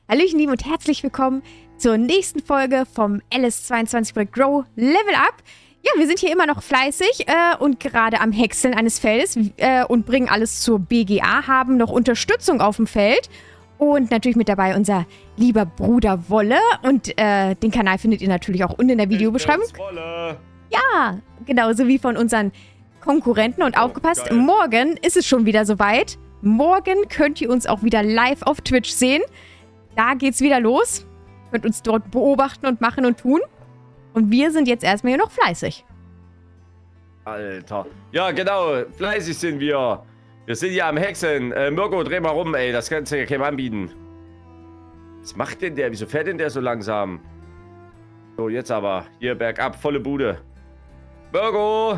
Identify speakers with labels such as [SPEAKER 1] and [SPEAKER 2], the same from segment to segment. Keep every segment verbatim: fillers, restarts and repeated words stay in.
[SPEAKER 1] Hallöchen, lieben und herzlich willkommen zur nächsten Folge vom L S zweiundzwanzig Projekt Grow Level Up. Ja, wir sind hier immer noch fleißig äh, und gerade am Häckseln eines Feldes äh, und bringen alles zur B G A, haben noch Unterstützung auf dem Feld und natürlich mit dabei unser lieber Bruder Wolle und äh, den Kanal findet ihr natürlich auch unten in der Videobeschreibung.
[SPEAKER 2] Wolle.
[SPEAKER 1] Ja, genauso wie von unseren Konkurrenten und
[SPEAKER 2] Oh,
[SPEAKER 1] aufgepasst,
[SPEAKER 2] geil.
[SPEAKER 1] morgen ist es schon wieder soweit. Morgen könnt ihr uns auch wieder live auf Twitch sehen. Da geht's wieder los. Könnt uns dort beobachten und machen und tun. Und wir sind jetzt erstmal hier noch fleißig.
[SPEAKER 2] Alter. Ja, genau. Fleißig sind wir. Wir sind hier am Hexen. Äh, Mirko, dreh mal rum, ey. Das kannst du ja keinem anbieten. Was macht denn der? Wieso fährt denn der so langsam? So, jetzt aber. Hier bergab, volle Bude. Mirko!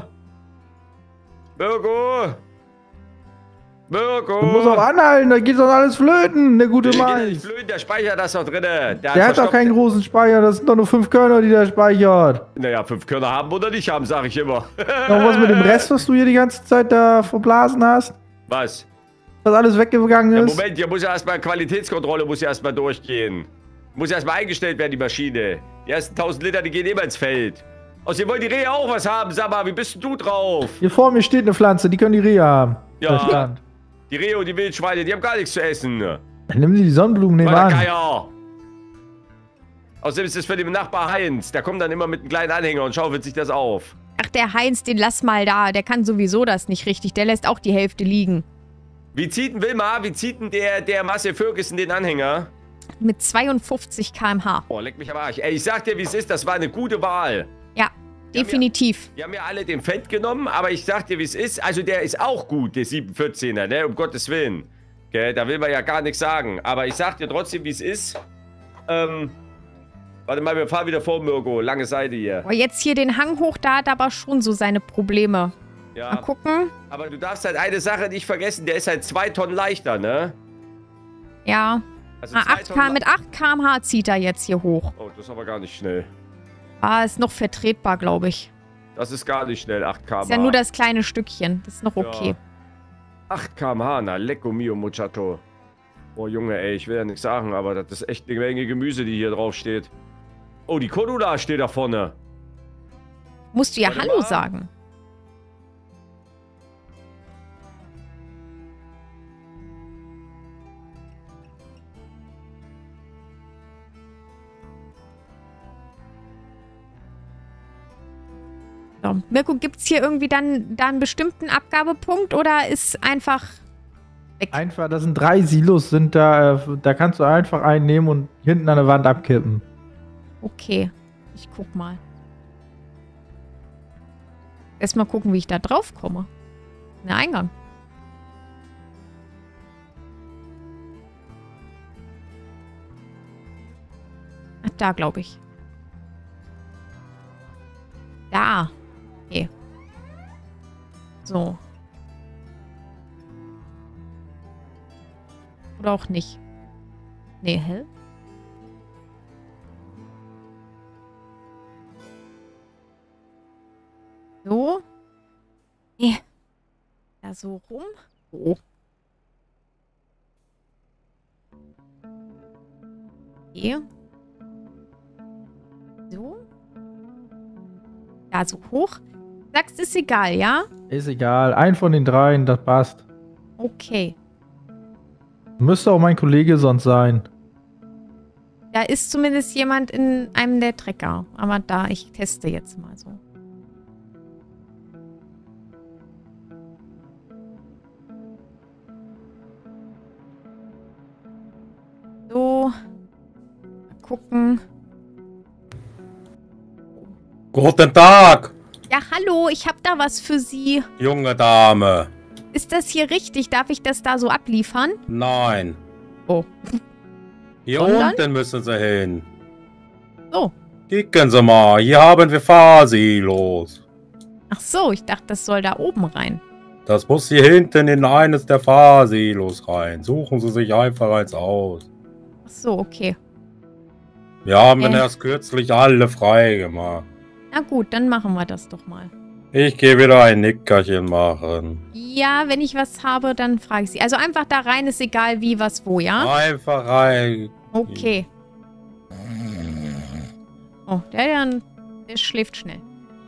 [SPEAKER 2] Mirko! Mirko!
[SPEAKER 3] Du musst auch anhalten, da geht doch alles flöten, der gute
[SPEAKER 2] Der geht ja
[SPEAKER 3] Mann.
[SPEAKER 2] nicht flöten, der speichert das doch drinne.
[SPEAKER 3] Der hat doch keinen großen Speicher, das sind doch nur fünf Körner, die der speichert.
[SPEAKER 2] Naja, fünf Körner haben oder nicht haben, sag ich immer.
[SPEAKER 3] Ja, und was mit dem Rest, was du hier die ganze Zeit da verblasen hast?
[SPEAKER 2] Was?
[SPEAKER 3] Was alles weggegangen
[SPEAKER 2] Ja,
[SPEAKER 3] ist?
[SPEAKER 2] Moment, hier muss ja erstmal Qualitätskontrolle muss ja erstmal durchgehen. Muss ja erstmal eingestellt werden, die Maschine. Die ersten tausend Liter, die gehen immer ins Feld. Außerdem wollen die Rehe auch was haben. Sag mal, wie bist denn du drauf?
[SPEAKER 3] Hier vor mir steht eine Pflanze, die können die Rehe haben.
[SPEAKER 2] Ja.
[SPEAKER 3] Da stand.
[SPEAKER 2] Die Rehe und die Wildschweine, die haben gar nichts zu essen.
[SPEAKER 3] Dann nimm dir die Sonnenblumen
[SPEAKER 2] Meiner
[SPEAKER 3] nebenan.
[SPEAKER 2] Geier. Außerdem ist das für den Nachbar Heinz. Der kommt dann immer mit einem kleinen Anhänger und schaufelt sich das auf.
[SPEAKER 1] Ach, der Heinz, den lass mal da. Der kann sowieso das nicht richtig. Der lässt auch die Hälfte liegen.
[SPEAKER 2] Wie zieht denn Wilma, wie zieht denn der, der Marcel Ferguson den Anhänger?
[SPEAKER 1] Mit zweiundfünfzig Kilometer pro Stunde.
[SPEAKER 2] Oh, leck mich am Arsch. Ey, ich sag dir, wie es ist, das war eine gute Wahl.
[SPEAKER 1] Ja,
[SPEAKER 2] Die haben
[SPEAKER 1] definitiv.
[SPEAKER 2] Die haben ja alle den Fett genommen, aber ich sag dir, wie es ist. Also der ist auch gut, der sieben vierzehner, ne? Um Gottes Willen. Gell, da will man ja gar nichts sagen. Aber ich sag dir trotzdem, wie es ist. Ähm, warte mal, wir fahren wieder vor, Mirko. Lange Seite hier.
[SPEAKER 1] Aber jetzt hier den Hang hoch, da hat er aber schon so seine Probleme. Mal
[SPEAKER 2] Ja,
[SPEAKER 1] gucken.
[SPEAKER 2] aber du darfst halt eine Sache nicht vergessen, der ist halt zwei Tonnen leichter, ne?
[SPEAKER 1] Ja.
[SPEAKER 2] Also
[SPEAKER 1] Ah,
[SPEAKER 2] zwei
[SPEAKER 1] acht
[SPEAKER 2] Tonnen
[SPEAKER 1] Kilometer mit acht Kilometer pro Stunde zieht er jetzt hier hoch.
[SPEAKER 2] Oh, das ist aber gar nicht schnell.
[SPEAKER 1] Ah, ist noch vertretbar, glaube ich.
[SPEAKER 2] Das ist gar nicht schnell, acht Kilometer pro
[SPEAKER 1] Ist ja nur das kleine Stückchen. Das ist noch okay.
[SPEAKER 2] Ja. acht Kilometer pro Stunde, na, lecco mio muchacho. Oh, Junge, ey, ich will ja nichts sagen, aber das ist echt eine Menge Gemüse, die hier drauf steht. Oh, die Cordula steht da vorne.
[SPEAKER 1] Musst du ja
[SPEAKER 2] Warte
[SPEAKER 1] Hallo
[SPEAKER 2] mal.
[SPEAKER 1] sagen. So. Mirko, gibt es hier irgendwie dann da einen bestimmten Abgabepunkt oder ist einfach weg?
[SPEAKER 3] Einfach, das sind drei Silos, sind da, äh, da kannst du einfach einen nehmen und hinten an der Wand abkippen.
[SPEAKER 1] Okay, ich guck mal. Erstmal gucken, wie ich da drauf komme. Der Eingang. Ach, da glaube ich. Da. Okay. So. Oder auch nicht. Nee, hä? So. Nee. Da so rum. So. Hier. So. Da so hoch. Sagst, ist egal, ja?
[SPEAKER 3] Ist egal, ein von den dreien, das passt.
[SPEAKER 1] Okay.
[SPEAKER 3] Müsste auch mein Kollege sonst sein.
[SPEAKER 1] Da ist zumindest jemand in einem der Trecker. Aber da, ich teste jetzt mal so. So. Mal gucken.
[SPEAKER 4] Guten Tag,
[SPEAKER 1] Ja, hallo, ich habe da was für Sie.
[SPEAKER 4] junge Dame.
[SPEAKER 1] Ist das hier richtig? Darf ich das da so abliefern?
[SPEAKER 4] Nein.
[SPEAKER 1] Oh.
[SPEAKER 4] Hier
[SPEAKER 1] Sondern?
[SPEAKER 4] unten müssen Sie hin.
[SPEAKER 1] So.
[SPEAKER 4] Kicken Sie mal, hier haben wir Fahrsilos.
[SPEAKER 1] Ach so, ich dachte, das soll da oben rein.
[SPEAKER 4] Das muss hier hinten in eines der Fahrsilos rein. Suchen Sie sich einfach eins aus.
[SPEAKER 1] Ach so, okay.
[SPEAKER 4] Wir haben
[SPEAKER 1] Äh.
[SPEAKER 4] erst kürzlich alle frei gemacht.
[SPEAKER 1] Na gut, dann machen wir das doch mal.
[SPEAKER 4] Ich gehe wieder ein Nickerchen machen.
[SPEAKER 1] Ja, wenn ich was habe, dann frage ich Sie. Also einfach da rein, ist egal wie, was, wo, ja?
[SPEAKER 4] Einfach rein.
[SPEAKER 1] Okay. Oh, der, der, der schläft schnell.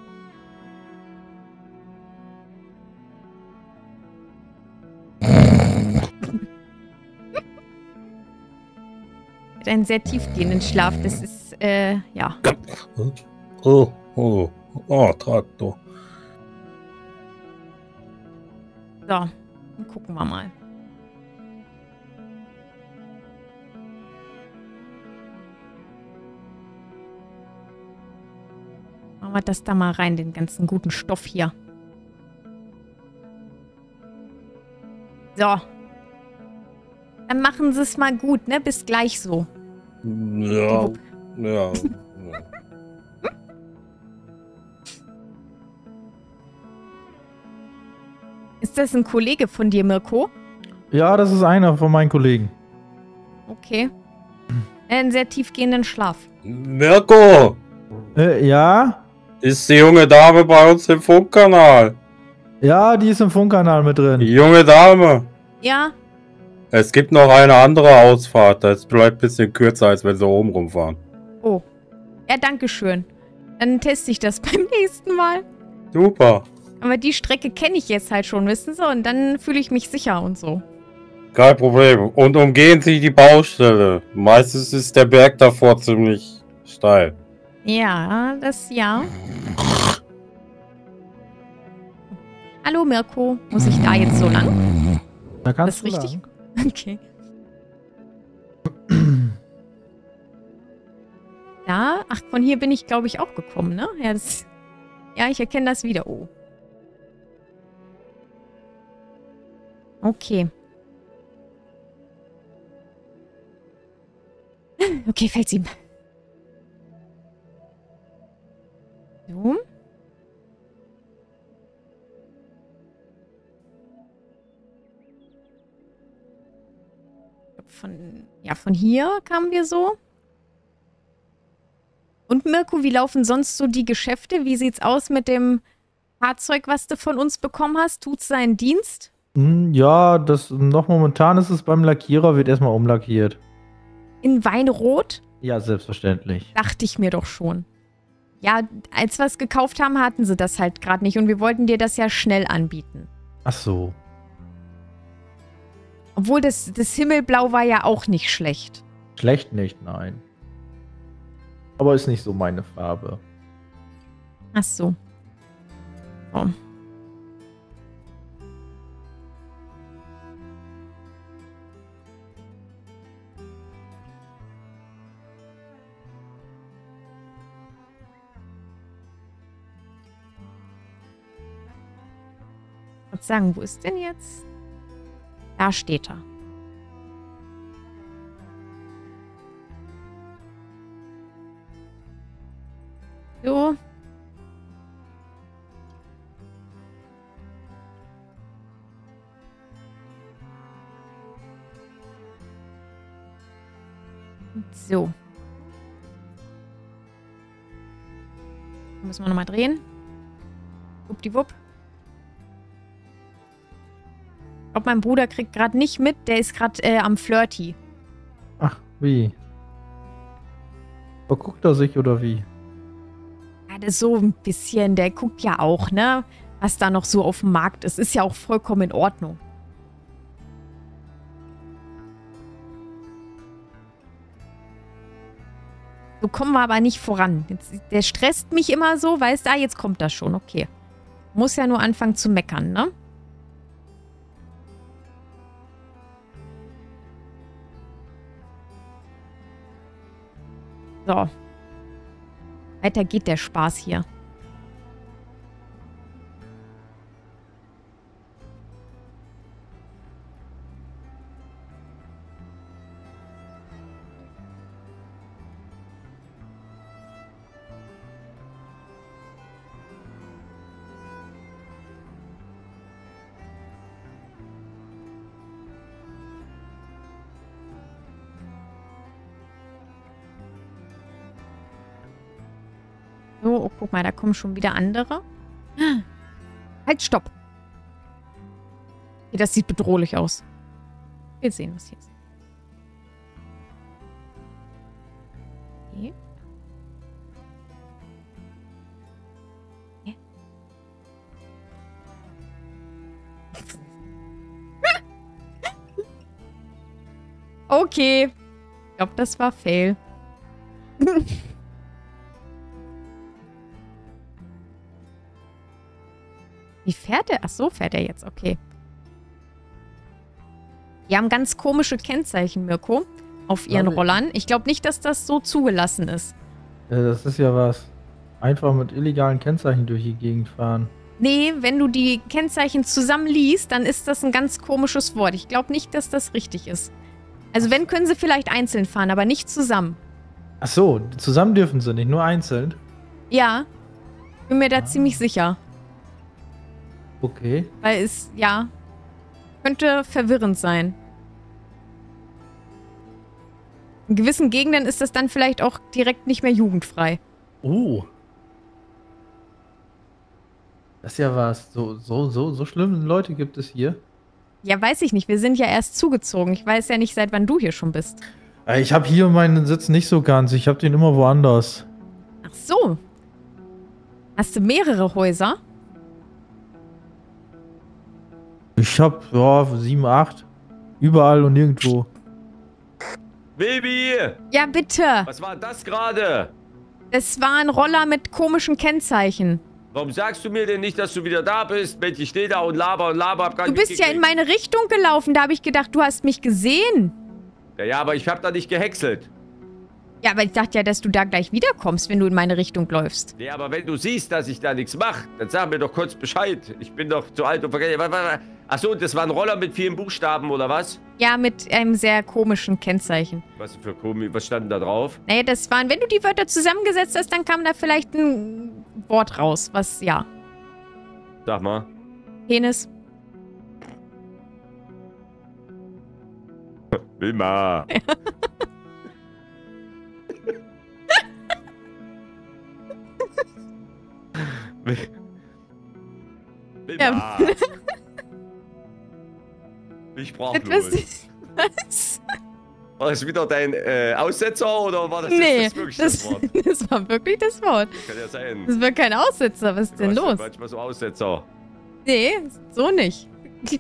[SPEAKER 1] Hat einen sehr tiefgehenden Schlaf. Das ist, äh, ja.
[SPEAKER 4] Oh, oh, oh, Traktor.
[SPEAKER 1] So, dann gucken wir mal. Machen wir das da mal rein, den ganzen guten Stoff hier. So. Dann machen Sie es mal gut, ne? Bis gleich so.
[SPEAKER 4] Ja, ja.
[SPEAKER 1] Ist das ein Kollege von dir, Mirko?
[SPEAKER 3] Ja, das ist einer von meinen Kollegen.
[SPEAKER 1] Okay. Einen sehr tiefgehenden Schlaf.
[SPEAKER 4] Mirko!
[SPEAKER 3] Äh, ja?
[SPEAKER 4] Ist die junge Dame bei uns im Funkkanal?
[SPEAKER 3] Ja, die ist im Funkkanal mit drin.
[SPEAKER 4] Die junge Dame!
[SPEAKER 1] Ja?
[SPEAKER 4] Es gibt noch eine andere Ausfahrt. Das bleibt ein bisschen kürzer, als wenn sie oben rumfahren.
[SPEAKER 1] Oh. Ja, danke schön. Dann teste ich das beim nächsten Mal.
[SPEAKER 4] Super.
[SPEAKER 1] Aber die Strecke kenne ich jetzt halt schon, wissen Sie? Und dann fühle ich mich sicher und so.
[SPEAKER 4] Kein Problem. Und umgehen Sie die Baustelle. Meistens ist der Berg davor ziemlich steil.
[SPEAKER 1] Ja, das ja. Hallo Mirko. Muss ich da jetzt so lang?
[SPEAKER 3] Da kannst
[SPEAKER 1] Das ist
[SPEAKER 3] du
[SPEAKER 1] richtig.
[SPEAKER 3] lang.
[SPEAKER 1] Okay. Ja, ach, von hier bin ich, glaube ich, auch gekommen, ne? Ja, das, ja, ich erkenne das wieder. Oh. Okay. Okay, fällt ihm. So. Von, ja, von hier kamen wir so. Und Mirko, wie laufen sonst so die Geschäfte? Wie sieht's aus mit dem Fahrzeug, was du von uns bekommen hast? Tut's seinen Dienst?
[SPEAKER 3] Hm, ja, das noch momentan ist es beim Lackierer, wird erstmal umlackiert.
[SPEAKER 1] In Weinrot?
[SPEAKER 3] Ja, selbstverständlich.
[SPEAKER 1] Dachte ich mir doch schon. Ja, als wir es gekauft haben, hatten sie das halt gerade nicht. Und wir wollten dir das ja schnell anbieten.
[SPEAKER 3] Ach so.
[SPEAKER 1] Obwohl das, das Himmelblau war ja auch nicht schlecht.
[SPEAKER 3] Schlecht nicht, nein. Aber ist nicht so meine Farbe.
[SPEAKER 1] Ach so. Oh. Ich würde sagen, wo ist denn jetzt? Da steht er. So. So. Müssen wir nochmal drehen. Wuppdiwupp. Ich glaube, mein Bruder kriegt gerade nicht mit. Der ist gerade äh, am Flirty.
[SPEAKER 3] Ach, wie? Verguckt er sich oder wie?
[SPEAKER 1] Ja, das ist so ein bisschen. Der guckt ja auch, ne? Was da noch so auf dem Markt ist. Ist ja auch vollkommen in Ordnung. So kommen wir aber nicht voran. Jetzt, der stresst mich immer so, weißt du, ah, jetzt kommt das schon, okay. Muss ja nur anfangen zu meckern, ne? So. Weiter geht der Spaß hier. So, oh, guck mal, da kommen schon wieder andere. Halt, stopp. Okay, das sieht bedrohlich aus. Wir sehen, was hier ist. Okay. Okay. Ich glaube, das war Fail. Wie fährt er? Ach so, fährt er jetzt. Okay. Die haben ganz komische Kennzeichen, Mirko, auf ihren
[SPEAKER 3] Ja,
[SPEAKER 1] Rollern. Ich glaube nicht, dass das so zugelassen ist.
[SPEAKER 3] Ja, das ist ja was. Einfach mit illegalen Kennzeichen durch die Gegend fahren.
[SPEAKER 1] Nee, wenn du die Kennzeichen zusammen liest, dann ist das ein ganz komisches Wort. Ich glaube nicht, dass das richtig ist. Also wenn, können sie vielleicht einzeln fahren, aber nicht zusammen.
[SPEAKER 3] Ach so, zusammen dürfen sie nicht, nur einzeln.
[SPEAKER 1] Ja, bin mir da ziemlich sicher.
[SPEAKER 3] Okay.
[SPEAKER 1] Weil es, ja, könnte verwirrend sein. In gewissen Gegenden ist das dann vielleicht auch direkt nicht mehr jugendfrei.
[SPEAKER 3] Oh. Das ist ja was. So, so, so, so schlimme Leute gibt es hier.
[SPEAKER 1] Ja, weiß ich nicht. Wir sind ja erst zugezogen. Ich weiß ja nicht, seit wann du hier schon bist.
[SPEAKER 3] Ich habe hier meinen Sitz nicht so ganz. Ich habe den immer woanders.
[SPEAKER 1] Ach so. Hast du mehrere Häuser?
[SPEAKER 3] Ich habe, ja, sieben, acht. Überall und nirgendwo.
[SPEAKER 2] Baby!
[SPEAKER 1] Ja, bitte.
[SPEAKER 2] Was war das gerade?
[SPEAKER 1] Das war ein Roller mit komischen Kennzeichen.
[SPEAKER 2] Warum sagst du mir denn nicht, dass du wieder da bist? Mensch, ich stehe da und laber und laber. Hab gar
[SPEAKER 1] Du
[SPEAKER 2] nicht
[SPEAKER 1] bist ja in meine Richtung gelaufen. Da habe ich gedacht, du hast mich gesehen.
[SPEAKER 2] Ja, ja, aber ich hab da nicht gehäckselt.
[SPEAKER 1] Ja, aber ich dachte ja, dass du da gleich wiederkommst, wenn du in meine Richtung läufst.
[SPEAKER 2] Nee, aber wenn du siehst, dass ich da nichts mache, dann sag mir doch kurz Bescheid. Ich bin doch zu alt und vergesse. Achso, das war ein Roller mit vielen Buchstaben, oder was?
[SPEAKER 1] Ja, mit einem sehr komischen Kennzeichen.
[SPEAKER 2] Was für komisch, was stand da drauf?
[SPEAKER 1] Naja, das waren, wenn du die Wörter zusammengesetzt hast, dann kam da vielleicht ein Wort raus, was, ja.
[SPEAKER 2] Sag mal.
[SPEAKER 1] Penis.
[SPEAKER 2] Wilma. Wilma.
[SPEAKER 1] Ja.
[SPEAKER 2] Ich brauch
[SPEAKER 1] Das,
[SPEAKER 2] los.
[SPEAKER 1] was?
[SPEAKER 2] War das wieder dein äh, Aussetzer oder war das
[SPEAKER 1] Nee,
[SPEAKER 2] jetzt das wirklich
[SPEAKER 1] das,
[SPEAKER 2] das Wort?
[SPEAKER 1] das war wirklich das Wort.
[SPEAKER 2] Kann ja sein.
[SPEAKER 1] Das war kein Aussetzer. Was ist denn
[SPEAKER 2] Du hast ja
[SPEAKER 1] los?
[SPEAKER 2] manchmal so Aussetzer.
[SPEAKER 1] Nee, so nicht.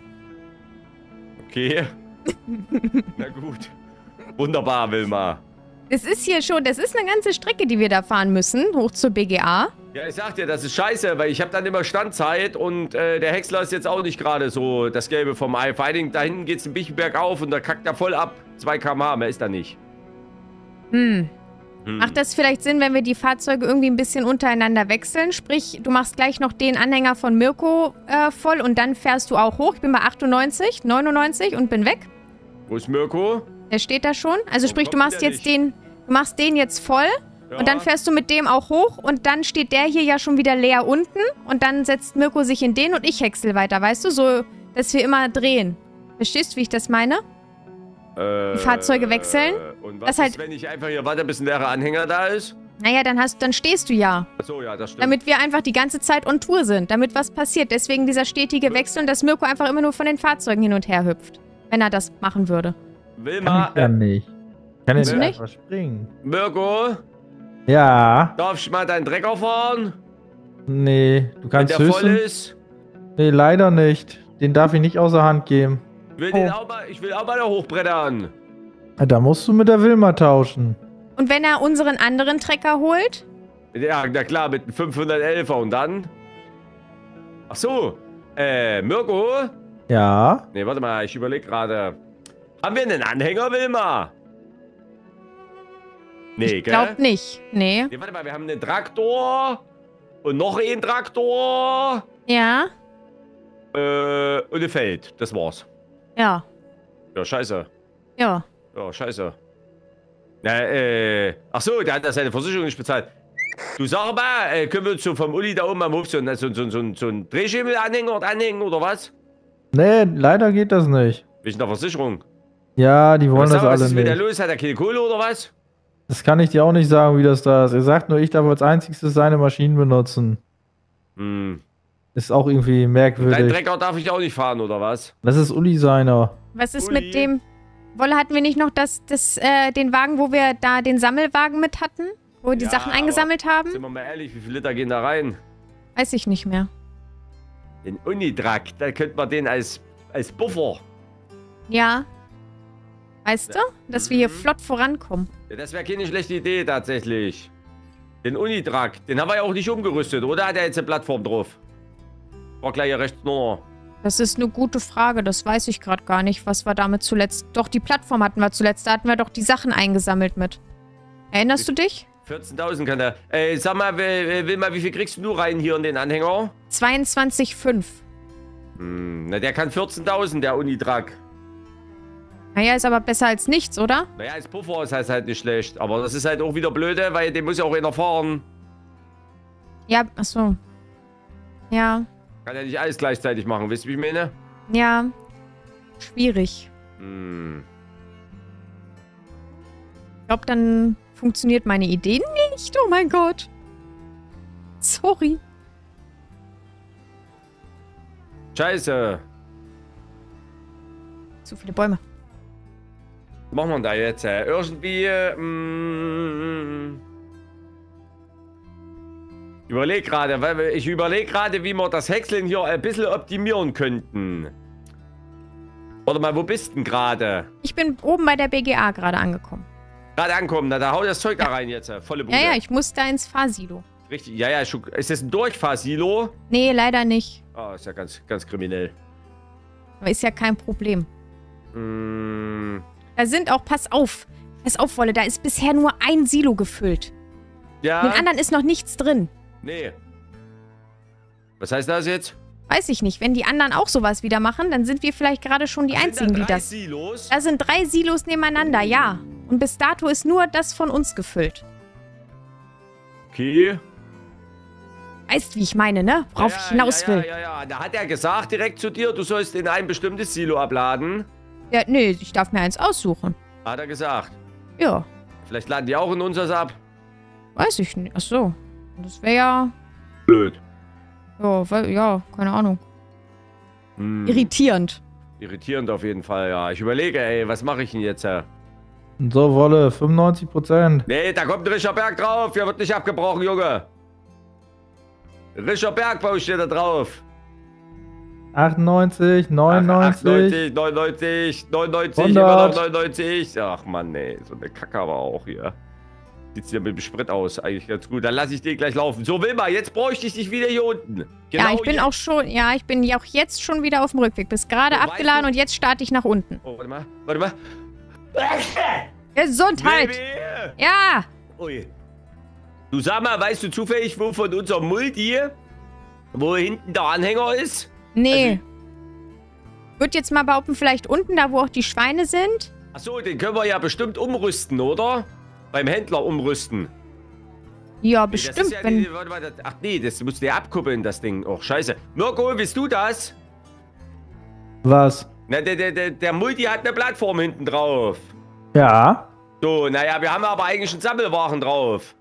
[SPEAKER 2] Okay. Na gut. Wunderbar, Wilma.
[SPEAKER 1] Es ist hier schon, das ist eine ganze Strecke, die wir da fahren müssen, hoch zur B G A.
[SPEAKER 2] Ja, ich sag dir, das ist scheiße, weil ich habe dann immer Standzeit und äh, der Häcksler ist jetzt auch nicht gerade so das Gelbe vom Ei. Vor allen Dingen, da hinten geht's ein bisschen bergauf und da kackt er voll ab. zwei Kilometer pro Stunde, mehr ist da nicht.
[SPEAKER 1] Hm.
[SPEAKER 2] Hm.
[SPEAKER 1] Macht das vielleicht Sinn, wenn wir die Fahrzeuge irgendwie ein bisschen untereinander wechseln? Sprich, du machst gleich noch den Anhänger von Mirko äh, voll und dann fährst du auch hoch. Ich bin bei achtundneunzig, neunundneunzig und bin weg.
[SPEAKER 2] Wo ist Mirko?
[SPEAKER 1] Der steht da schon. Also
[SPEAKER 2] Warum
[SPEAKER 1] sprich, du
[SPEAKER 2] kommt
[SPEAKER 1] machst
[SPEAKER 2] der
[SPEAKER 1] jetzt
[SPEAKER 2] nicht?
[SPEAKER 1] den, du machst den jetzt voll
[SPEAKER 2] Ja.
[SPEAKER 1] und dann fährst du mit dem auch hoch und dann steht der hier ja schon wieder leer unten und dann setzt Mirko sich in den und ich häcksel weiter, weißt du? So, dass wir immer drehen. Verstehst du, wie ich das meine?
[SPEAKER 2] Äh,
[SPEAKER 1] Die Fahrzeuge wechseln?
[SPEAKER 2] Und
[SPEAKER 1] Das
[SPEAKER 2] was
[SPEAKER 1] halt-
[SPEAKER 2] ist, wenn ich einfach hier warte, bis ein leerer Anhänger da ist?
[SPEAKER 1] Naja, dann hast, dann stehst du ja.
[SPEAKER 2] Achso, ja, das stimmt.
[SPEAKER 1] Damit wir einfach die ganze Zeit on Tour sind, damit was passiert. Deswegen dieser stetige Wechsel und dass Mirko einfach immer nur von den Fahrzeugen hin und her hüpft. Wenn er das machen würde.
[SPEAKER 2] Wilma,
[SPEAKER 3] Kann ich ja
[SPEAKER 2] äh,
[SPEAKER 3] nicht. Kann
[SPEAKER 1] Kannst
[SPEAKER 3] ich
[SPEAKER 1] du
[SPEAKER 3] nicht einfach springen?
[SPEAKER 2] Mirko,
[SPEAKER 3] Ja.
[SPEAKER 2] darf ich mal deinen Trecker fahren?
[SPEAKER 3] Nee, du
[SPEAKER 2] Wenn
[SPEAKER 3] kannst
[SPEAKER 2] der voll
[SPEAKER 3] höchstens...
[SPEAKER 2] ist?
[SPEAKER 3] Nee, leider nicht. Den darf ich nicht außer Hand geben.
[SPEAKER 2] Ich will,
[SPEAKER 1] Oh.
[SPEAKER 2] den auch mal, ich will auch mal da hochbrettern.
[SPEAKER 3] Ja, da musst du mit der Wilma tauschen.
[SPEAKER 1] Und wenn er unseren anderen Trecker holt?
[SPEAKER 2] Ja, na klar, mit einem fünfhundertelfer und dann? Ach so, äh, Mirko?
[SPEAKER 3] Ja.
[SPEAKER 2] Ne, warte mal, ich überlege gerade. Haben wir einen Anhänger, Wilma? Nee,
[SPEAKER 1] Ich
[SPEAKER 2] gell?
[SPEAKER 1] glaub nicht. Nee.
[SPEAKER 2] Nee, warte mal, wir haben einen Traktor und noch einen Traktor
[SPEAKER 1] Ja.
[SPEAKER 2] äh, und ein Feld. Das war's.
[SPEAKER 1] Ja.
[SPEAKER 2] Ja, scheiße.
[SPEAKER 1] Ja.
[SPEAKER 2] Ja, scheiße. Na, äh, ach so, der hat da seine Versicherung nicht bezahlt. Du sag mal, äh, können wir uns so vom Uli da oben am Hof so, einen- so, so, so, so einen Drehschemel-Anhänger anhängen oder was?
[SPEAKER 3] Nee, leider geht das nicht.
[SPEAKER 2] Wegen der Versicherung.
[SPEAKER 3] Ja, die wollen
[SPEAKER 2] Was,
[SPEAKER 3] das
[SPEAKER 2] sag mal, was
[SPEAKER 3] alle
[SPEAKER 2] ist mit der
[SPEAKER 3] nicht.
[SPEAKER 2] los? Hat er keine Kohle oder was?
[SPEAKER 3] Das kann ich dir auch nicht sagen, wie das da ist. Er sagt nur, ich darf als einziges seine Maschinen benutzen.
[SPEAKER 2] Hm.
[SPEAKER 3] Ist auch irgendwie
[SPEAKER 2] Dein
[SPEAKER 3] merkwürdig.
[SPEAKER 2] Trecker darf ich auch nicht fahren oder was?
[SPEAKER 3] Das ist Uli seiner.
[SPEAKER 1] Was ist
[SPEAKER 2] Uli.
[SPEAKER 1] mit dem Wolle, hatten wir nicht noch das, das, äh, den Wagen, wo wir da den Sammelwagen mit hatten? Wo wir die
[SPEAKER 2] Ja,
[SPEAKER 1] Sachen eingesammelt haben?
[SPEAKER 2] Sind wir mal ehrlich, wie viele Liter gehen da rein?
[SPEAKER 1] Weiß ich nicht mehr.
[SPEAKER 2] Den Unitrack, da könnte man den als, als Buffer.
[SPEAKER 1] Ja. Weißt du? Dass wir hier
[SPEAKER 2] Mhm.
[SPEAKER 1] flott vorankommen.
[SPEAKER 2] Ja, das wäre keine schlechte Idee tatsächlich. Den Unitrack, den haben wir ja auch nicht umgerüstet, oder hat er jetzt eine Plattform drauf? War gleich hier rechts nur.
[SPEAKER 1] Das ist eine gute Frage. Das weiß ich gerade gar nicht, was wir damit zuletzt... Doch, die Plattform hatten wir zuletzt. Da hatten wir doch die Sachen eingesammelt mit. Erinnerst du dich?
[SPEAKER 2] vierzehntausend kann der. Ey, sag mal, will, will mal, wie viel kriegst du rein hier in den Anhänger?
[SPEAKER 1] zweiundzwanzig Komma fünf.
[SPEAKER 2] Hm, na, der kann vierzehntausend, der Unitrack.
[SPEAKER 1] Naja, ist aber besser als nichts, oder?
[SPEAKER 2] Naja, als Puffer ist das halt nicht schlecht. Aber das ist halt auch wieder blöde, weil den muss ja auch einer fahren.
[SPEAKER 1] Ja, achso. Ja,
[SPEAKER 2] Kann ja nicht alles gleichzeitig machen, wisst ihr, wie ich meine?
[SPEAKER 1] ja. Schwierig.
[SPEAKER 2] Hm.
[SPEAKER 1] Ich glaube, dann funktioniert meine Idee nicht. Oh mein Gott. Sorry.
[SPEAKER 2] Scheiße.
[SPEAKER 1] Zu viele Bäume.
[SPEAKER 2] Was machen wir da jetzt? Äh, irgendwie, mm, ich überlege gerade, weil ich überlege gerade, wie wir das Häckseln hier ein bisschen optimieren könnten. Warte mal, wo bist du denn gerade?
[SPEAKER 1] Ich bin oben bei der B G A gerade angekommen.
[SPEAKER 2] Gerade ankommen, na, da hau das Zeug da rein jetzt, äh, volle Bude.
[SPEAKER 1] Ja, ja, ich muss da ins Fahrsilo.
[SPEAKER 2] Richtig, ja, ja, schon- ist das ein Durchfahrsilo?
[SPEAKER 1] Nee, leider nicht.
[SPEAKER 2] Ah, ist ja ganz, ganz kriminell.
[SPEAKER 1] Aber ist ja kein Problem.
[SPEAKER 2] Mm,
[SPEAKER 1] Da sind auch, pass auf. Pass auf, Wolle, da ist bisher nur ein Silo gefüllt.
[SPEAKER 2] ja,
[SPEAKER 1] In den anderen ist noch nichts drin.
[SPEAKER 2] nee. Was heißt das jetzt?
[SPEAKER 1] Weiß ich nicht. Wenn die anderen auch sowas wieder machen, dann sind wir vielleicht gerade schon die
[SPEAKER 2] Sind da
[SPEAKER 1] Einzigen, die
[SPEAKER 2] drei
[SPEAKER 1] das...
[SPEAKER 2] Silos?
[SPEAKER 1] Da sind drei Silos nebeneinander, ja. Und bis dato ist nur das von uns gefüllt.
[SPEAKER 2] Okay.
[SPEAKER 1] Weißt, wie ich meine, ne? Worauf
[SPEAKER 2] ja,
[SPEAKER 1] ich hinaus
[SPEAKER 2] ja,
[SPEAKER 1] will.
[SPEAKER 2] Ja, ja, ja. Da hat er gesagt direkt zu dir, du sollst in ein bestimmtes Silo abladen.
[SPEAKER 1] Ja, nee, ich darf mir eins aussuchen.
[SPEAKER 2] Hat er gesagt.
[SPEAKER 1] Ja,
[SPEAKER 2] Vielleicht laden die auch in unseres ab.
[SPEAKER 1] weiß ich nicht. Ach so. Das wäre ja...
[SPEAKER 2] Blöd.
[SPEAKER 1] Ja, we- ja, keine Ahnung.
[SPEAKER 2] Hm.
[SPEAKER 1] Irritierend.
[SPEAKER 2] Irritierend auf jeden Fall, ja. Ich überlege, ey, was mache ich denn jetzt? Äh?
[SPEAKER 3] So, Wolle, fünfundneunzig Prozent.
[SPEAKER 2] Nee, da kommt ein Rischer Berg drauf. Der wird nicht abgebrochen, Junge. Rischer Bergbau steht da drauf.
[SPEAKER 3] achtundneunzig, neunundneunzig.
[SPEAKER 2] achtundneunzig, neunundneunzig, neunundneunzig,
[SPEAKER 3] hundert.
[SPEAKER 2] immer noch neunundneunzig. Ach Mann, ey, so eine Kacke aber auch hier. Sieht ja mit dem Sprit aus, eigentlich ganz gut. Dann lasse ich den gleich laufen. So, Wilma, jetzt bräuchte ich dich wieder hier unten. Genau
[SPEAKER 1] ja, ich bin
[SPEAKER 2] hier.
[SPEAKER 1] auch schon... Ja, ich bin ja auch jetzt schon wieder auf dem Rückweg. Bist gerade
[SPEAKER 2] Oh, weißt
[SPEAKER 1] abgeladen
[SPEAKER 2] du-
[SPEAKER 1] und jetzt starte ich nach unten.
[SPEAKER 2] Oh, warte mal, warte mal.
[SPEAKER 1] Gesundheit!
[SPEAKER 2] Baby.
[SPEAKER 1] Ja!
[SPEAKER 2] Ui. Du sag mal, weißt du zufällig, wo von unserem Multi, wo hinten der Anhänger ist?
[SPEAKER 1] Nee. Würde jetzt mal behaupten, vielleicht unten, da wo auch die Schweine sind.
[SPEAKER 2] Achso, den können wir ja bestimmt umrüsten, oder? Beim Händler umrüsten.
[SPEAKER 1] Ja,
[SPEAKER 2] Nee, das
[SPEAKER 1] bestimmt,
[SPEAKER 2] ist ja
[SPEAKER 1] wenn...
[SPEAKER 2] die, warte mal, das, ach nee, das musst du ja abkuppeln, das Ding. Och, scheiße. Mirko, willst du das?
[SPEAKER 3] Was?
[SPEAKER 2] Na, der, der, der, der Multi hat eine Plattform hinten drauf.
[SPEAKER 3] Ja.
[SPEAKER 2] So, naja, wir haben aber eigentlich einen Sammelwaren drauf.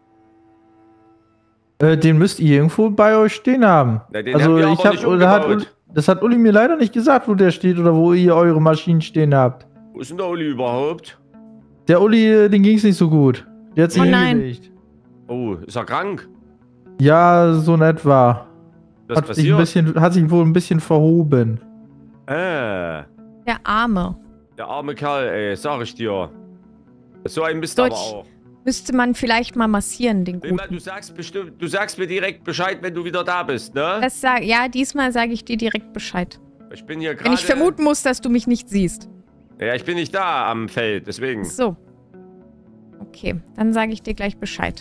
[SPEAKER 3] Äh, den müsst ihr irgendwo bei euch stehen haben.
[SPEAKER 2] Na, den
[SPEAKER 3] also
[SPEAKER 2] haben wir
[SPEAKER 3] ich
[SPEAKER 2] aber
[SPEAKER 3] hab,
[SPEAKER 2] nicht
[SPEAKER 3] oder hat,
[SPEAKER 2] umgebaut.
[SPEAKER 3] Uli- das hat Uli mir leider nicht gesagt, wo der steht oder wo ihr eure Maschinen stehen habt.
[SPEAKER 2] Wo ist denn der Uli überhaupt?
[SPEAKER 3] Der Uli, äh, den ging's nicht so gut. Der hat sich
[SPEAKER 1] Oh nein.
[SPEAKER 3] hingelegt.
[SPEAKER 2] Oh, ist er krank?
[SPEAKER 3] Ja, so in etwa.
[SPEAKER 2] Was
[SPEAKER 3] Hat sich, ein
[SPEAKER 2] passiert?
[SPEAKER 3] bisschen, hat sich wohl ein bisschen verhoben.
[SPEAKER 2] Äh,
[SPEAKER 1] Der Arme.
[SPEAKER 2] der arme Kerl, ey, sag ich dir. So ein Mist
[SPEAKER 1] Solch-
[SPEAKER 2] aber auch.
[SPEAKER 1] Müsste man vielleicht mal massieren, den
[SPEAKER 2] Wilma,
[SPEAKER 1] Guten.
[SPEAKER 2] du sagst bestimmt, du sagst mir direkt Bescheid, wenn du wieder da bist, ne?
[SPEAKER 1] Das sag, ja, diesmal sage ich dir direkt Bescheid.
[SPEAKER 2] Ich bin hier gerade...
[SPEAKER 1] Wenn ich vermuten muss, dass du mich nicht siehst.
[SPEAKER 2] Ja, ich bin nicht da am Feld, deswegen.
[SPEAKER 1] So. Okay, dann sage ich dir gleich Bescheid.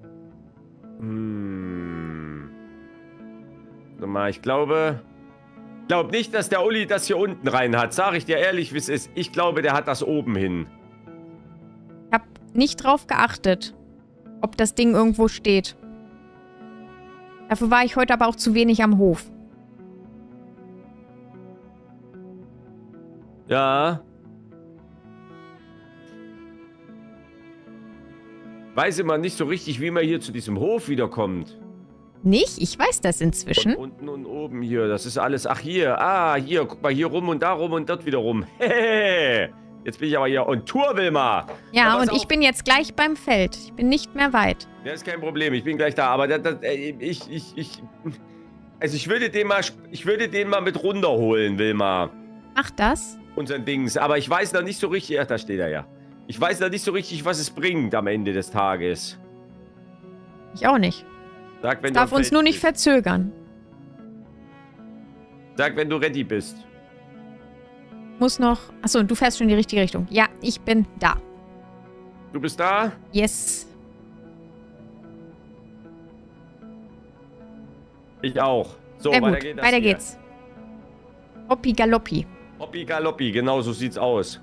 [SPEAKER 2] Hm. Warte mal, ich glaube... Ich glaube nicht, dass der Uli das hier unten rein hat. Sag ich dir ehrlich, wie es ist. Ich glaube, der hat das oben hin.
[SPEAKER 1] Ich habe nicht drauf geachtet, ob das Ding irgendwo steht. Dafür war ich heute aber auch zu wenig am Hof.
[SPEAKER 2] Ja. Weiß immer nicht so richtig, wie man hier zu diesem Hof wiederkommt.
[SPEAKER 1] Nicht? Ich weiß das inzwischen.
[SPEAKER 2] Von unten und oben hier, das ist alles... Ach, hier, ah, hier, guck mal, hier rum und da rum und dort wieder rum. Hehehe. Jetzt bin ich aber hier on Tour, Wilma.
[SPEAKER 1] Ja,
[SPEAKER 2] Aber
[SPEAKER 1] und
[SPEAKER 2] pass
[SPEAKER 1] ich
[SPEAKER 2] auf.
[SPEAKER 1] bin jetzt gleich beim Feld. Ich bin nicht mehr weit.
[SPEAKER 2] Ja, ist kein Problem. Ich bin gleich da. Aber das, das, ey, ich, ich, ich... Also ich würde den mal, ich würde den mal mit runterholen, Wilma.
[SPEAKER 1] Mach das.
[SPEAKER 2] Unseren Dings. Aber ich weiß noch nicht so richtig... Ach, da steht er ja. Ich weiß noch nicht so richtig, was es bringt am Ende des Tages.
[SPEAKER 1] Ich auch nicht.
[SPEAKER 2] Sag, wenn
[SPEAKER 1] Darf
[SPEAKER 2] du am
[SPEAKER 1] uns
[SPEAKER 2] Feld
[SPEAKER 1] nur nicht
[SPEAKER 2] bist.
[SPEAKER 1] verzögern.
[SPEAKER 2] Sag, wenn du ready bist.
[SPEAKER 1] Muss noch... Achso, du fährst schon in die richtige Richtung. Ja, ich bin da.
[SPEAKER 2] Du bist da?
[SPEAKER 1] Yes.
[SPEAKER 2] Ich auch. So,
[SPEAKER 1] Sehr
[SPEAKER 2] weiter
[SPEAKER 1] gut.
[SPEAKER 2] geht das
[SPEAKER 1] Weiter
[SPEAKER 2] hier.
[SPEAKER 1] geht's. Hoppi Galoppi.
[SPEAKER 2] Hoppi Galoppi, genau so sieht's aus.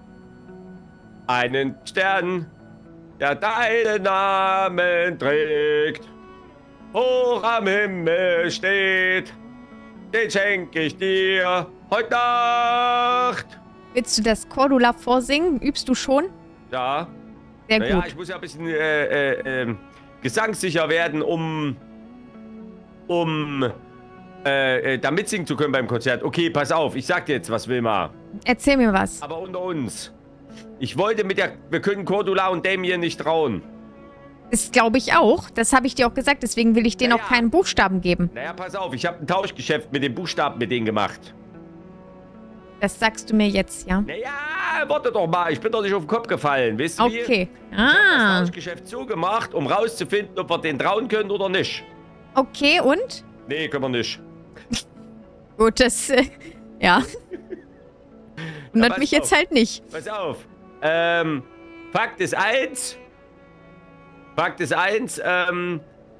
[SPEAKER 2] Einen Stern, der deinen Namen trägt, hoch am Himmel steht, den schenke ich dir heute Nacht.
[SPEAKER 1] Willst du das Cordula vorsingen? Übst du schon?
[SPEAKER 2] Ja,
[SPEAKER 1] Sehr
[SPEAKER 2] naja,
[SPEAKER 1] gut.
[SPEAKER 2] ich muss ja ein bisschen äh, äh, äh, gesangssicher werden, um, um äh, äh, da mitsingen zu können beim Konzert. Okay, pass auf, ich sag dir jetzt was, Wilma.
[SPEAKER 1] Erzähl mir was.
[SPEAKER 2] Aber unter uns. Ich wollte mit der... Wir können Cordula und Damien nicht trauen.
[SPEAKER 1] Das glaube ich auch. Das habe ich dir auch gesagt. Deswegen will ich denen
[SPEAKER 2] Naja.
[SPEAKER 1] auch keinen Buchstaben geben.
[SPEAKER 2] Naja, pass auf. Ich habe ein Tauschgeschäft mit den Buchstaben mit denen gemacht.
[SPEAKER 1] Das sagst du mir jetzt, ja?
[SPEAKER 2] Naja, warte doch mal. Ich bin doch nicht auf den Kopf gefallen. Wisst ihr wie?
[SPEAKER 1] Okay.
[SPEAKER 2] Ich habe das
[SPEAKER 1] Ah.
[SPEAKER 2] Tauschgeschäft so gemacht, um rauszufinden, ob wir den trauen können oder nicht.
[SPEAKER 1] Okay, und?
[SPEAKER 2] Nee, können wir nicht.
[SPEAKER 1] Gut, das... Äh, ja. Wundert
[SPEAKER 2] pass
[SPEAKER 1] mich jetzt
[SPEAKER 2] auf.
[SPEAKER 1] halt nicht.
[SPEAKER 2] Pass auf. Ähm, Fakt ist eins. Fakt ist eins, ähm...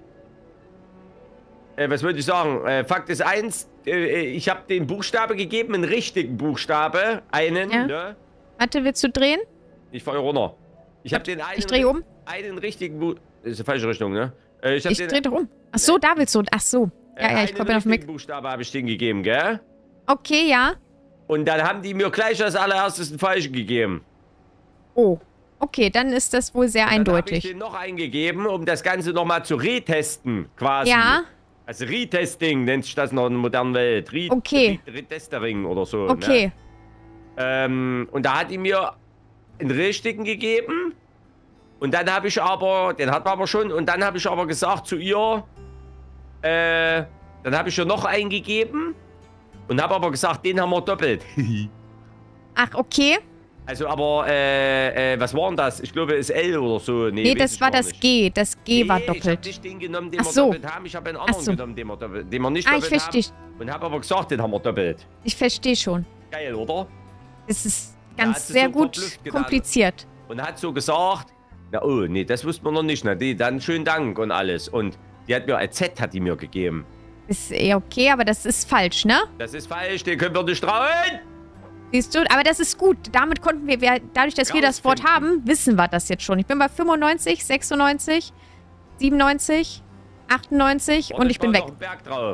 [SPEAKER 2] Äh, was würde ich sagen? Äh, Fakt ist eins, äh, ich habe den Buchstabe gegeben, einen richtigen Buchstabe. Einen,
[SPEAKER 1] Ja.
[SPEAKER 2] ne?
[SPEAKER 1] Warte, willst du drehen?
[SPEAKER 2] Ich fahre runter. Ich habe den einen...
[SPEAKER 1] Ich drehe um.
[SPEAKER 2] Einen richtigen Buchstaben... Ist die falsche Richtung, ne? Äh, ich habe
[SPEAKER 1] Ich
[SPEAKER 2] den...
[SPEAKER 1] drehe doch um. Ach so, da willst du... Ach so.
[SPEAKER 2] äh,
[SPEAKER 1] Ja, ja, ich
[SPEAKER 2] einen
[SPEAKER 1] komme auf
[SPEAKER 2] richtigen
[SPEAKER 1] mich.
[SPEAKER 2] Buchstabe habe ich denen gegeben, gell?
[SPEAKER 1] Okay, ja.
[SPEAKER 2] Und dann haben die mir gleich als allererstes einen falschen gegeben.
[SPEAKER 1] Oh. Okay, dann ist das wohl sehr
[SPEAKER 2] Dann habe ich
[SPEAKER 1] eindeutig.
[SPEAKER 2] den noch eingegeben, um das Ganze nochmal zu retesten, quasi.
[SPEAKER 1] Ja.
[SPEAKER 2] Also Retesting nennt sich das noch in der modernen Welt. Re
[SPEAKER 1] Okay.
[SPEAKER 2] Re Retestering oder so.
[SPEAKER 1] Okay.
[SPEAKER 2] Ne? Ähm, und da hat die mir einen richtigen gegeben. Und dann habe ich aber, den hat man aber schon, und dann habe ich aber gesagt zu ihr, äh, dann habe ich ihr noch eingegeben und habe aber gesagt, den haben wir doppelt.
[SPEAKER 1] Ach, okay.
[SPEAKER 2] Also aber, äh, äh, was war denn das? Ich glaube, es ist L oder so. Nee,
[SPEAKER 1] Nee,
[SPEAKER 2] weiß
[SPEAKER 1] das
[SPEAKER 2] ich
[SPEAKER 1] war
[SPEAKER 2] gar
[SPEAKER 1] das
[SPEAKER 2] nicht.
[SPEAKER 1] G. Das G war
[SPEAKER 2] Nee, ich habe
[SPEAKER 1] doppelt.
[SPEAKER 2] nicht den genommen, den
[SPEAKER 1] Ach
[SPEAKER 2] wir
[SPEAKER 1] so.
[SPEAKER 2] doppelt haben. Ich habe einen anderen
[SPEAKER 1] so.
[SPEAKER 2] genommen, den wir, doppelt, den wir nicht
[SPEAKER 1] Ah, ich
[SPEAKER 2] doppelt
[SPEAKER 1] verstehe.
[SPEAKER 2] haben. Und habe aber gesagt, den haben wir doppelt.
[SPEAKER 1] Ich verstehe schon.
[SPEAKER 2] Geil, oder?
[SPEAKER 1] Es ist
[SPEAKER 2] Ja,
[SPEAKER 1] ganz
[SPEAKER 2] es ist
[SPEAKER 1] sehr
[SPEAKER 2] so
[SPEAKER 1] gut
[SPEAKER 2] verblüfft getan.
[SPEAKER 1] kompliziert.
[SPEAKER 2] Und hat so gesagt, na oh, nee, das wusste man noch nicht. Na, nee, dann schönen Dank und alles. Und die hat mir, ein Z hat die mir gegeben.
[SPEAKER 1] Ist eh okay, aber das ist falsch, ne?
[SPEAKER 2] Das ist falsch, den können wir nicht trauen.
[SPEAKER 1] Siehst du? Aber das ist gut. Damit konnten wir, wir dadurch, dass wir das Wort
[SPEAKER 2] Rausfinden.
[SPEAKER 1] haben, wissen wir das jetzt schon. Ich bin bei fünfundneunzig, sechsundneunzig, siebenundneunzig, achtundneunzig und ich bin weg.
[SPEAKER 2] Noch einen Berg drauf.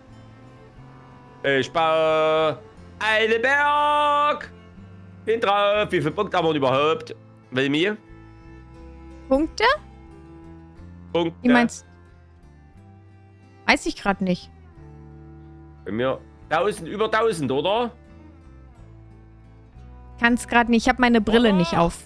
[SPEAKER 2] Ich baue einen Berg. Hin drauf. Wie viele Punkte haben wir denn überhaupt? Wilmi?
[SPEAKER 1] Punkte?
[SPEAKER 2] Punkte.
[SPEAKER 1] Wie meinst du? Weiß ich gerade nicht.
[SPEAKER 2] Bei mir tausend, über tausend, oder?
[SPEAKER 1] Kann es gerade nicht. Ich habe meine Brille
[SPEAKER 2] Oh.
[SPEAKER 1] nicht auf.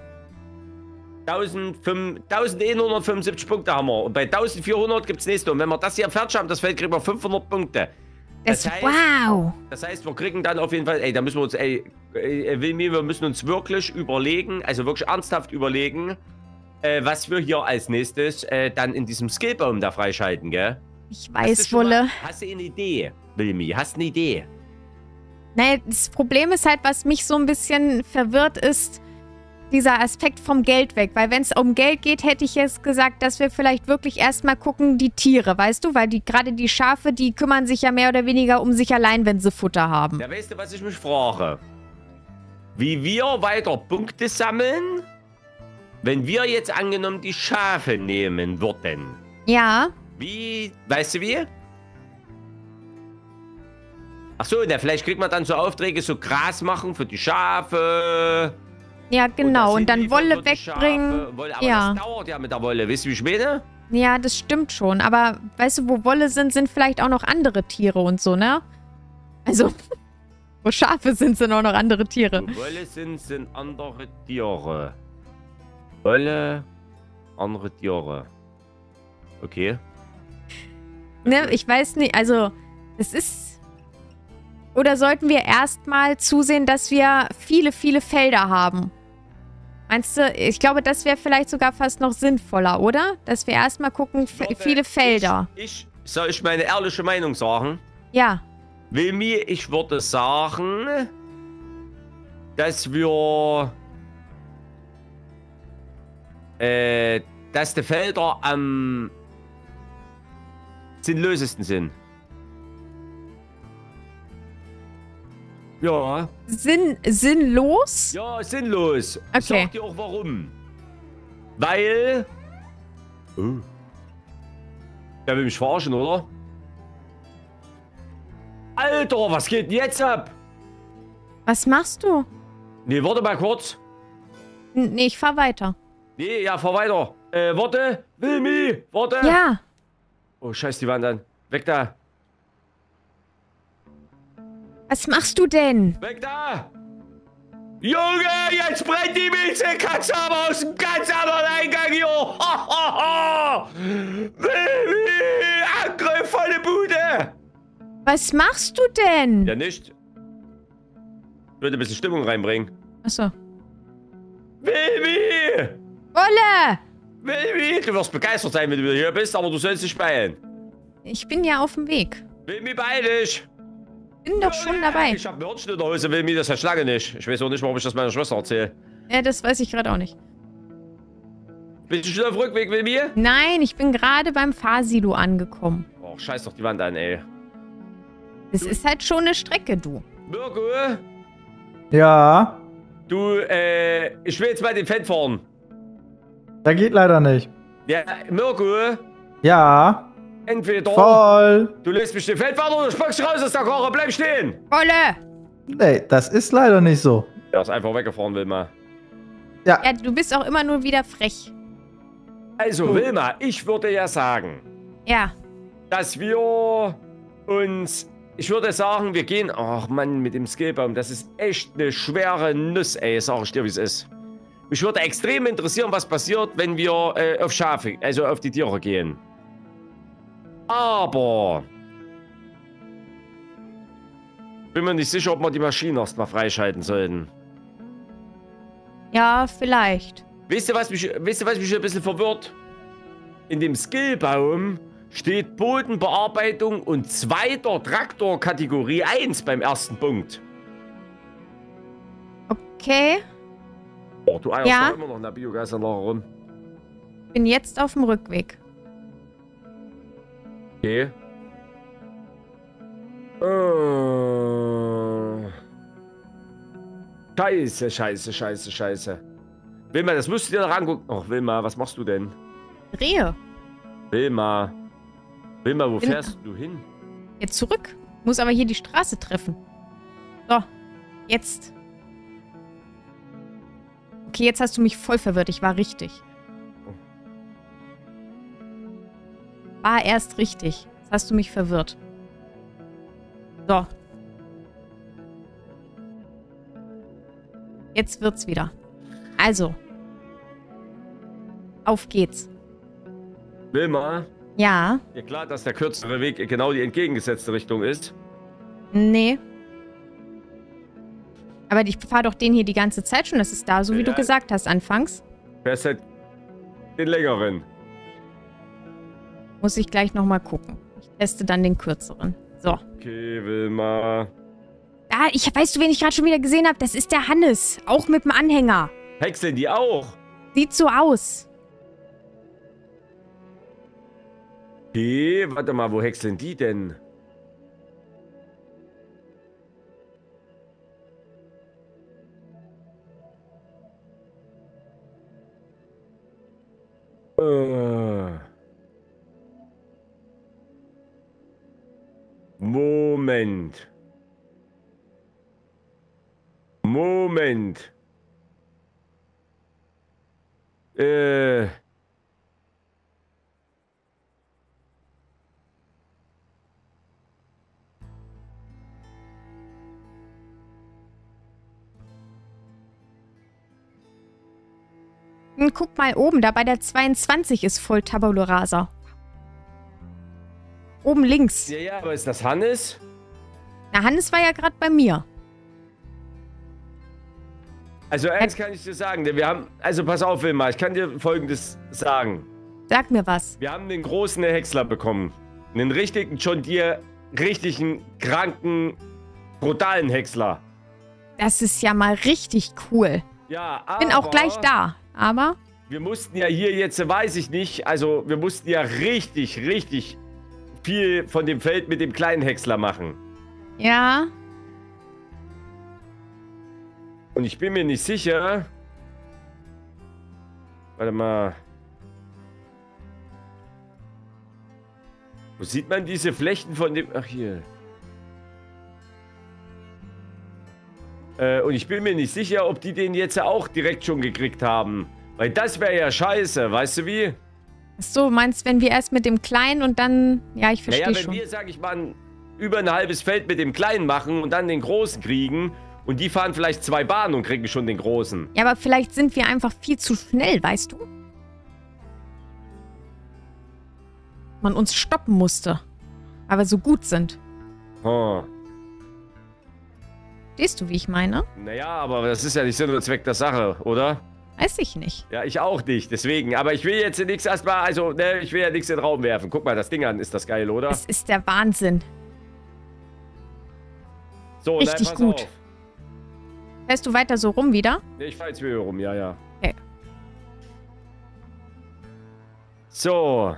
[SPEAKER 2] eintausendeinhundertfünfundsiebzig Punkte haben wir. Und bei eintausendvierhundert gibt es nächste. Und wenn wir das hier fertig haben, das Feld, kriegen wir fünfhundert Punkte.
[SPEAKER 1] Das,
[SPEAKER 2] Das heißt-
[SPEAKER 1] wow.
[SPEAKER 2] Das heißt, wir kriegen dann auf jeden Fall, ey, da müssen wir uns, ey, ey Wilmi, wir müssen uns wirklich überlegen, also wirklich ernsthaft überlegen, äh, was wir hier als nächstes äh, dann in diesem Skillbaum da freischalten, gell?
[SPEAKER 1] Ich
[SPEAKER 2] Hast du
[SPEAKER 1] weiß,
[SPEAKER 2] schon
[SPEAKER 1] Wolle.
[SPEAKER 2] mal- Hast du eine Idee, Wilmi? Hast du eine Idee?
[SPEAKER 1] Naja, das Problem ist halt, was mich so ein bisschen verwirrt, ist dieser Aspekt vom Geld weg. Weil wenn es um Geld geht, hätte ich jetzt gesagt, dass wir vielleicht wirklich erstmal gucken, die Tiere, weißt du? Weil die gerade die Schafe, die kümmern sich ja mehr oder weniger um sich allein, wenn sie Futter haben.
[SPEAKER 2] Ja, weißt du, was ich mich frage? Wie wir weiter Punkte sammeln, wenn wir jetzt angenommen die Schafe nehmen würden.
[SPEAKER 1] Ja,
[SPEAKER 2] Wie, weißt du wie? Ach so, na, vielleicht kriegt man dann so Aufträge, so Gras machen für die Schafe.
[SPEAKER 1] ja, genau.
[SPEAKER 2] das
[SPEAKER 1] Und dann
[SPEAKER 2] hinliefern
[SPEAKER 1] Wolle
[SPEAKER 2] für die Schafe.
[SPEAKER 1] wegbringen.
[SPEAKER 2] Wolle, aber
[SPEAKER 1] Ja.
[SPEAKER 2] das dauert ja mit der Wolle, wisst ihr, wie ich meine?
[SPEAKER 1] Ja, das stimmt schon. Aber weißt du, wo Wolle sind, sind vielleicht auch noch andere Tiere und so, ne? Also, Wo Schafe sind, sind auch noch andere Tiere.
[SPEAKER 2] Wo Wolle sind, sind andere Tiere. Wolle, andere Tiere. Okay.
[SPEAKER 1] Ne, ich weiß nicht, also, es ist... Oder sollten wir erstmal zusehen, dass wir viele, viele Felder haben? Meinst du, ich glaube, das wäre vielleicht sogar fast noch sinnvoller, oder? Dass wir erstmal gucken,
[SPEAKER 2] Würde,
[SPEAKER 1] viele Felder.
[SPEAKER 2] Ich, ich, soll ich meine ehrliche Meinung sagen?
[SPEAKER 1] Ja.
[SPEAKER 2] Wilmi, ich würde sagen, dass wir, äh, dass die Felder am sinnlosesten sind. Ja.
[SPEAKER 1] Sinn, sinnlos?
[SPEAKER 2] Ja, sinnlos.
[SPEAKER 1] Okay.
[SPEAKER 2] Ich sag dir auch warum. Weil... Oh. Der will mich verarschen, oder? Alter, was geht denn jetzt ab?
[SPEAKER 1] Was machst du?
[SPEAKER 2] Nee, warte mal kurz.
[SPEAKER 1] N nee, ich fahr weiter.
[SPEAKER 2] Nee, ja, fahr weiter. Äh, warte. Wilmi, warte.
[SPEAKER 1] Ja.
[SPEAKER 2] Oh, scheiß die Wand an. Weg da.
[SPEAKER 1] Was machst du denn?
[SPEAKER 2] Weg da. Junge, jetzt brennt die Mieze-Katze aber aus dem ganz anderen Eingang hier. Ho, ho, ho. Wilmi, Angriff, volle Bude.
[SPEAKER 1] Was machst du denn?
[SPEAKER 2] Ja, nicht. Ich würde ein bisschen Stimmung reinbringen.
[SPEAKER 1] Achso.
[SPEAKER 2] Wilmi!
[SPEAKER 1] Wolle!
[SPEAKER 2] Wilmi! Du wirst begeistert sein, wenn du wieder hier bist, aber du sollst nicht beeilen.
[SPEAKER 1] Ich bin ja auf dem Weg.
[SPEAKER 2] Wilmi, beeil dich!
[SPEAKER 1] Bin doch schon dabei.
[SPEAKER 2] Ich hab Mörchen in der Hose, Wilmi, das heißt lange nicht. Ich weiß auch nicht, warum ich das meiner Schwester erzähle.
[SPEAKER 1] Ja, das weiß ich gerade auch nicht.
[SPEAKER 2] Bist du schon auf Rückweg, Wilmi?
[SPEAKER 1] Nein, ich bin gerade beim Fahrsilo angekommen.
[SPEAKER 2] Oh, scheiß doch die Wand an, ey.
[SPEAKER 1] Das ist halt schon eine Strecke, du.
[SPEAKER 2] Mirko,
[SPEAKER 3] Ja,
[SPEAKER 2] du, äh, ich will jetzt mal den Fan fahren.
[SPEAKER 3] da geht leider nicht.
[SPEAKER 2] Ja, Mirko,
[SPEAKER 3] Ja,
[SPEAKER 2] entweder
[SPEAKER 3] voll.
[SPEAKER 2] du lässt mich den Fan fahren oder du spuckst raus aus der Karre, bleib stehen.
[SPEAKER 1] Wolle!
[SPEAKER 3] Nee, das ist leider nicht so.
[SPEAKER 2] Er ist einfach weggefahren, Wilma.
[SPEAKER 1] Ja, du bist auch immer nur wieder frech.
[SPEAKER 2] Also, Wilma, ich würde ja sagen,
[SPEAKER 1] Ja.
[SPEAKER 2] dass wir uns, ich würde sagen, wir gehen, ach Mann, mit dem Skillbaum, das ist echt eine schwere Nuss, ey, sag ich dir, wie es ist. Mich würde extrem interessieren, was passiert, wenn wir äh, auf Schafe, also auf die Tiere gehen. Aber bin mir nicht sicher, ob wir die Maschinen erstmal freischalten sollten.
[SPEAKER 1] Ja, vielleicht.
[SPEAKER 2] Wisst ihr, was mich, wisst ihr, was mich ein bisschen verwirrt? In dem Skillbaum steht Bodenbearbeitung und zweiter Traktor Kategorie eins beim ersten Punkt.
[SPEAKER 1] Okay.
[SPEAKER 2] Oh, du eierst
[SPEAKER 1] Ja.
[SPEAKER 2] doch immer noch in der Biogasanlage rum.
[SPEAKER 1] Bin jetzt auf dem Rückweg.
[SPEAKER 2] Okay. Äh. Scheiße, scheiße, scheiße, scheiße. Wilma, das musst du dir noch angucken. Ach, Wilma, was machst du denn?
[SPEAKER 1] Drehe.
[SPEAKER 2] Wilma. Wilma, wo
[SPEAKER 1] Bin-
[SPEAKER 2] fährst du hin?
[SPEAKER 1] Jetzt zurück. Muss aber hier die Straße treffen. So. Jetzt. Okay, jetzt hast du mich voll verwirrt. Ich war richtig. War erst richtig. Jetzt hast du mich verwirrt. So. Jetzt wird's wieder. Also. Auf geht's.
[SPEAKER 2] Wilma,
[SPEAKER 1] Ja.
[SPEAKER 2] ja klar, dass der kürzere Weg genau die entgegengesetzte Richtung ist.
[SPEAKER 1] Nee. Aber ich fahre doch den hier die ganze Zeit schon. Das ist da, so wie
[SPEAKER 2] Ja.
[SPEAKER 1] du gesagt hast anfangs.
[SPEAKER 2] Fährst halt den längeren.
[SPEAKER 1] Muss ich gleich nochmal gucken. Ich teste dann den kürzeren. So.
[SPEAKER 2] Okay, Wilma.
[SPEAKER 1] Ah, ich weißt du, wen ich gerade schon wieder gesehen habe? Das ist der Hannes. Auch mit dem Anhänger.
[SPEAKER 2] Häckseln die auch?
[SPEAKER 1] Sieht so aus.
[SPEAKER 2] Okay, warte mal, wo häckseln die denn? Äh. Moment. Moment. Äh.
[SPEAKER 1] Und guck mal oben, da bei der zweiundzwanzig ist voll Tabula Rasa. Oben links.
[SPEAKER 2] Ja, ja, aber ist das Hannes?
[SPEAKER 1] Na, Hannes war ja gerade bei mir.
[SPEAKER 2] Also eins kann ich dir sagen, denn wir haben, also pass auf Wilma, ich kann dir Folgendes sagen.
[SPEAKER 1] Sag mir was.
[SPEAKER 2] Wir haben den großen Häcksler bekommen. Einen richtigen John Deere, richtigen, kranken, brutalen Häcksler.
[SPEAKER 1] Das ist ja mal richtig cool.
[SPEAKER 2] Ja, aber...
[SPEAKER 1] Bin auch gleich da, aber...
[SPEAKER 2] Wir mussten ja hier jetzt, weiß ich nicht, also wir mussten ja richtig, richtig viel von dem Feld mit dem kleinen Häcksler machen.
[SPEAKER 1] Ja.
[SPEAKER 2] Und ich bin mir nicht sicher... Warte mal... Wo sieht man diese Flechten von dem... Ach, hier. Äh, und ich bin mir nicht sicher, ob die den jetzt auch direkt schon gekriegt haben. Weil das wäre ja scheiße, weißt du wie?
[SPEAKER 1] Ach so, meinst wenn wir erst mit dem Kleinen und dann... Ja, ich verstehe
[SPEAKER 2] naja, wenn
[SPEAKER 1] schon.
[SPEAKER 2] wir, sag ich mal, ein, über ein halbes Feld mit dem Kleinen machen und dann den Großen kriegen... Und die fahren vielleicht zwei Bahnen und kriegen schon den Großen.
[SPEAKER 1] Ja, aber vielleicht sind wir einfach viel zu schnell, weißt du? Man uns stoppen musste. Aber so gut sind.
[SPEAKER 2] Oh.
[SPEAKER 1] Verstehst du, wie ich meine?
[SPEAKER 2] Naja, aber das ist ja nicht Sinn und Zweck der Sache, oder?
[SPEAKER 1] Weiß ich nicht.
[SPEAKER 2] Ja, ich auch nicht, deswegen. Aber ich will jetzt nichts erstmal, also, ne, ich will ja nichts in den Raum werfen. Guck mal das Ding an, ist das geil, oder?
[SPEAKER 1] Es ist der Wahnsinn.
[SPEAKER 2] So,
[SPEAKER 1] richtig
[SPEAKER 2] nein, pass
[SPEAKER 1] gut.
[SPEAKER 2] auf.
[SPEAKER 1] Fährst du weiter so rum wieder?
[SPEAKER 2] Nee, ich fahr jetzt wieder rum, ja, ja.
[SPEAKER 1] Okay.
[SPEAKER 2] So.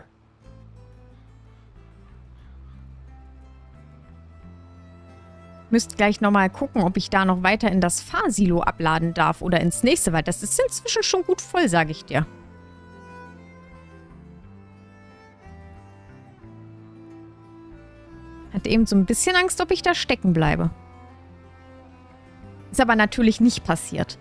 [SPEAKER 1] Müsst gleich nochmal gucken, ob ich da noch weiter in das Fahrsilo abladen darf oder ins nächste, weil das ist inzwischen schon gut voll, sage ich dir. Hatte eben so ein bisschen Angst, ob ich da stecken bleibe. Ist aber natürlich nicht passiert.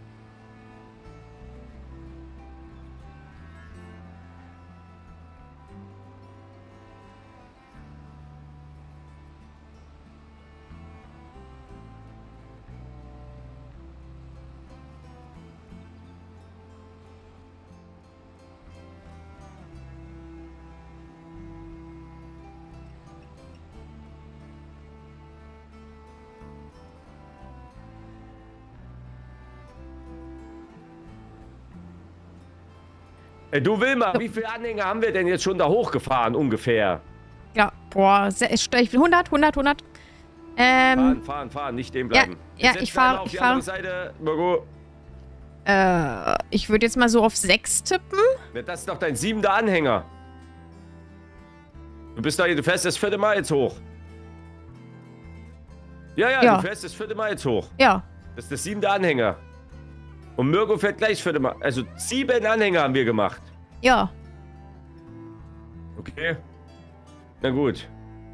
[SPEAKER 2] Ey, du Wilma, wie viele Anhänger haben wir denn jetzt schon da hochgefahren, ungefähr?
[SPEAKER 1] Ja, boah, hundert, hundert, hundert. Ähm,
[SPEAKER 2] fahren, fahren, fahren, nicht stehen bleiben.
[SPEAKER 1] Ja, ja
[SPEAKER 2] Jetzt
[SPEAKER 1] ich
[SPEAKER 2] setz einmal
[SPEAKER 1] fahre.
[SPEAKER 2] auf
[SPEAKER 1] Ich
[SPEAKER 2] die
[SPEAKER 1] fahre.
[SPEAKER 2] andere Seite, Mirko.
[SPEAKER 1] Äh, ich würde jetzt mal so auf sechs tippen.
[SPEAKER 2] Das ist doch dein siebenter Anhänger. Du bist da, du fährst das vierte Mal jetzt hoch. Ja, ja,
[SPEAKER 1] Ja.
[SPEAKER 2] du fährst das vierte Mal jetzt hoch.
[SPEAKER 1] Ja.
[SPEAKER 2] Das ist der siebente Anhänger. Und Mirko fährt gleich das vierte Mal. Also sieben Anhänger haben wir gemacht.
[SPEAKER 1] Ja.
[SPEAKER 2] Okay. Na gut.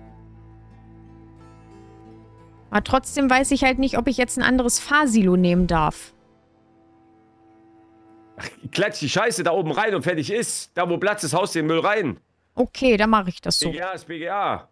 [SPEAKER 1] Aber trotzdem weiß ich halt nicht, ob ich jetzt ein anderes Fahrsilo nehmen darf.
[SPEAKER 2] Ach, klatsch die Scheiße da oben rein und fertig ist. Da wo Platz ist, haust den Müll rein.
[SPEAKER 1] Okay, dann mache ich das so.
[SPEAKER 2] B G A ist B G A.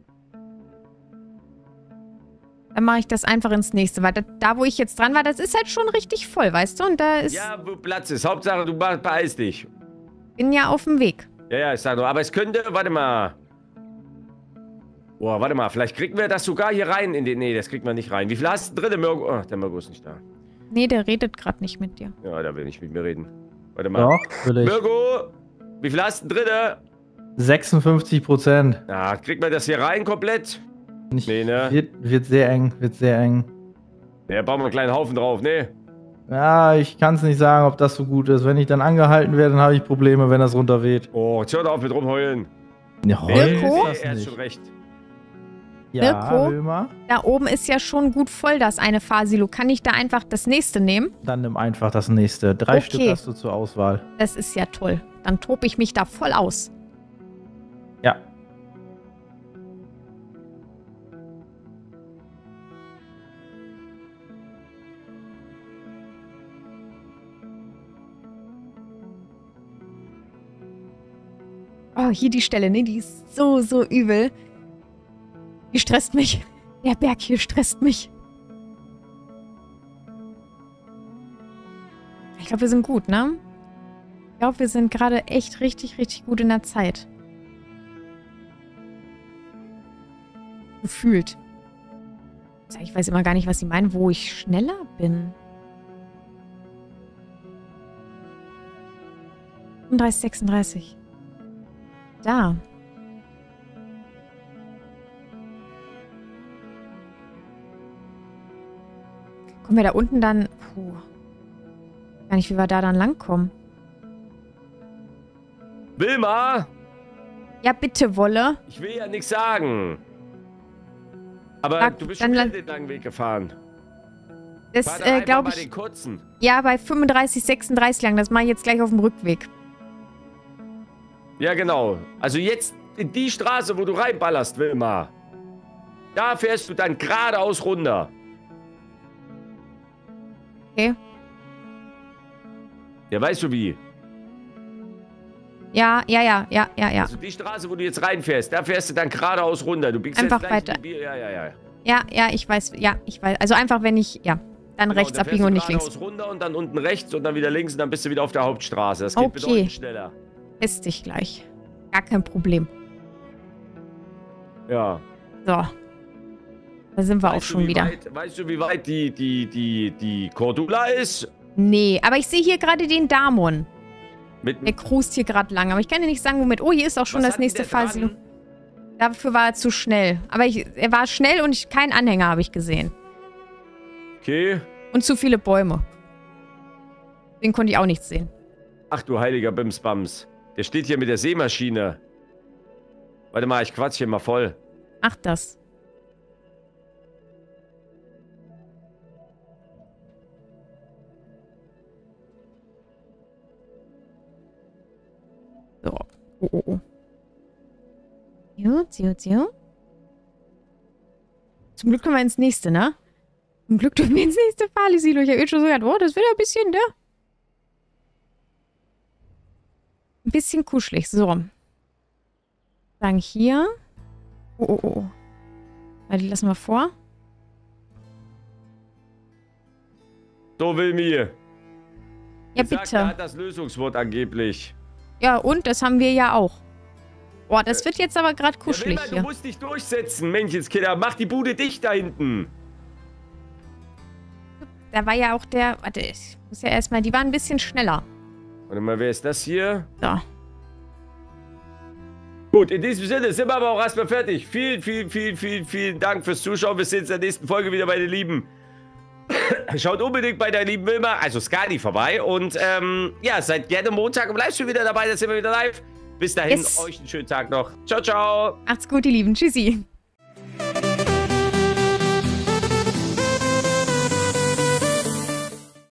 [SPEAKER 1] Dann mache ich das einfach ins nächste. Weil da, da, wo ich jetzt dran war, das ist halt schon richtig voll, weißt du? Und da ist...
[SPEAKER 2] Ja, wo Platz ist. Hauptsache, du beeilst dich.
[SPEAKER 1] Bin ja auf dem Weg.
[SPEAKER 2] Ja, ja, ich sag nur. Aber es könnte, warte mal. Boah, warte mal. Vielleicht kriegen wir das sogar hier rein in den... Nee, das kriegt man nicht rein. Wie viel hast du drin, Mirko? Ach, der Mirko ist nicht da.
[SPEAKER 1] Nee, der redet gerade nicht mit dir.
[SPEAKER 2] Ja, der will nicht mit mir reden. Warte mal.
[SPEAKER 3] Doch, will ich.
[SPEAKER 2] Mirko, wie viel hast du drin?
[SPEAKER 3] sechsundfünfzig Prozent.
[SPEAKER 2] Na, kriegt man das hier rein komplett?
[SPEAKER 3] Nicht,
[SPEAKER 2] Nee, ne?
[SPEAKER 3] wird, wird sehr eng, wird sehr eng.
[SPEAKER 2] Ja, bauen wir einen kleinen Haufen drauf, ne?
[SPEAKER 3] Ja, ich kann es nicht sagen, ob das so gut ist. Wenn ich dann angehalten werde, dann habe ich Probleme, wenn das runterweht.
[SPEAKER 2] Oh, jetzt hör doch auf mit rumheulen.
[SPEAKER 3] Ja,
[SPEAKER 1] Mirko?
[SPEAKER 3] ist das
[SPEAKER 2] Er hat
[SPEAKER 3] nicht.
[SPEAKER 2] schon recht.
[SPEAKER 3] Ja,
[SPEAKER 1] Mirko?
[SPEAKER 3] Wilma?
[SPEAKER 1] Da oben ist ja schon gut voll, das eine Fahrsilo. Kann ich da einfach das nächste nehmen?
[SPEAKER 3] Dann nimm einfach das nächste. Drei
[SPEAKER 1] Okay.
[SPEAKER 3] Stück hast du zur Auswahl.
[SPEAKER 1] Das ist ja toll. Dann tobe ich mich da voll aus.
[SPEAKER 3] Ja.
[SPEAKER 1] Oh, hier die Stelle, ne? Die ist so, so übel. Die stresst mich. Der Berg hier stresst mich. Ich glaube, wir sind gut, ne? Ich glaube, wir sind gerade echt richtig, richtig gut in der Zeit. Gefühlt. Ich weiß immer gar nicht, was sie meinen, wo ich schneller bin. fünfunddreißig, sechsunddreißig. Da. Kommen wir da unten dann... Puh. Gar nicht, wie wir da dann langkommen.
[SPEAKER 2] Wilma!
[SPEAKER 1] Ja, bitte, Wolle.
[SPEAKER 2] Ich will ja nichts sagen. Aber
[SPEAKER 1] Sag,
[SPEAKER 2] du bist
[SPEAKER 1] dann
[SPEAKER 2] schon
[SPEAKER 1] lan-
[SPEAKER 2] den langen Weg gefahren.
[SPEAKER 1] Das,
[SPEAKER 2] Fahr doch
[SPEAKER 1] äh,
[SPEAKER 2] einfach
[SPEAKER 1] glaube
[SPEAKER 2] mal
[SPEAKER 1] ich...
[SPEAKER 2] den kurzen.
[SPEAKER 1] Ja, bei fünfunddreißig, sechsunddreißig lang. Das mache ich jetzt gleich auf dem Rückweg.
[SPEAKER 2] Ja, genau. Also jetzt in die Straße, wo du reinballerst, Wilma. Da fährst du dann geradeaus runter.
[SPEAKER 1] Okay.
[SPEAKER 2] Ja, weißt du wie?
[SPEAKER 1] Ja, ja, ja, ja, ja, ja.
[SPEAKER 2] Also die Straße, wo du jetzt reinfährst, da fährst du dann geradeaus runter. Du biegst
[SPEAKER 1] Einfach
[SPEAKER 2] jetzt gleich
[SPEAKER 1] weiter.
[SPEAKER 2] in die Bier- Ja, ja, ja.
[SPEAKER 1] Ja, ja, ich weiß. Ja, ich weiß. Also einfach, wenn ich... Ja, dann
[SPEAKER 2] Genau,
[SPEAKER 1] rechts
[SPEAKER 2] dann
[SPEAKER 1] abbiegen und nicht
[SPEAKER 2] fährst du
[SPEAKER 1] links.
[SPEAKER 2] geradeaus runter und dann unten rechts und dann wieder links und dann bist du wieder auf der Hauptstraße. Das geht
[SPEAKER 1] Okay.
[SPEAKER 2] bedeutend schneller.
[SPEAKER 1] Fest dich gleich. Gar kein Problem.
[SPEAKER 2] Ja.
[SPEAKER 1] So. Da sind wir auch
[SPEAKER 2] Weißt du,
[SPEAKER 1] schon
[SPEAKER 2] wie
[SPEAKER 1] wieder.
[SPEAKER 2] Weit, weißt du, wie weit die, die, die, die Cordula ist?
[SPEAKER 1] Nee, aber ich sehe hier gerade den Damon.
[SPEAKER 2] Mit,
[SPEAKER 1] Der cruist hier gerade lang. Aber ich kann dir nicht sagen, womit. Oh, hier ist auch schon
[SPEAKER 2] was
[SPEAKER 1] das
[SPEAKER 2] hat denn
[SPEAKER 1] nächste
[SPEAKER 2] der
[SPEAKER 1] Phase.
[SPEAKER 2] dran?
[SPEAKER 1] Dafür war er zu schnell. Aber ich, er war schnell und ich, kein Anhänger habe ich gesehen.
[SPEAKER 2] Okay.
[SPEAKER 1] Und zu viele Bäume. Den konnte ich auch nicht sehen.
[SPEAKER 2] Ach du heiliger Bimsbams. Der steht hier mit der Sämaschine. Warte mal, ich quatsch hier mal voll.
[SPEAKER 1] Ach, das. So. Oh, oh, oh. Gut, gut, gut. Zum Glück können wir ins nächste, ne? Zum Glück dürfen wir ins nächste Fahrlisilo. Ich habe schon so gedacht, oh, das wird ein bisschen, ne? Ein bisschen kuschelig. So. Sagen hier. Oh, oh, oh. Warte, die lassen wir vor.
[SPEAKER 2] So, Wilmi.
[SPEAKER 1] Ja,
[SPEAKER 2] Gesagt,
[SPEAKER 1] bitte.
[SPEAKER 2] er hat das Lösungswort angeblich.
[SPEAKER 1] Ja, und das haben wir ja auch. Boah, das wird jetzt aber gerade
[SPEAKER 2] Ja,
[SPEAKER 1] kuschelig
[SPEAKER 2] Wilma, du
[SPEAKER 1] hier.
[SPEAKER 2] musst dich durchsetzen, Menschenskinder. Mach die Bude dicht da hinten.
[SPEAKER 1] Da war ja auch der... Warte, ich muss ja erstmal... Die waren ein bisschen schneller.
[SPEAKER 2] Warte mal, wer ist das hier?
[SPEAKER 1] So.
[SPEAKER 2] Gut, in diesem Sinne sind wir aber auch erstmal fertig. Vielen, vielen, vielen, vielen, vielen Dank fürs Zuschauen. Wir sehen uns in der nächsten Folge wieder, meine Lieben. Schaut unbedingt bei der lieben Wilma, also Skadi, vorbei. Und ähm, ja, seid gerne Montag im Livestream wieder dabei. Da sind wir wieder live. Bis dahin,
[SPEAKER 1] Yes.
[SPEAKER 2] euch einen schönen Tag noch. Ciao, ciao.
[SPEAKER 1] Macht's gut, ihr Lieben. Tschüssi.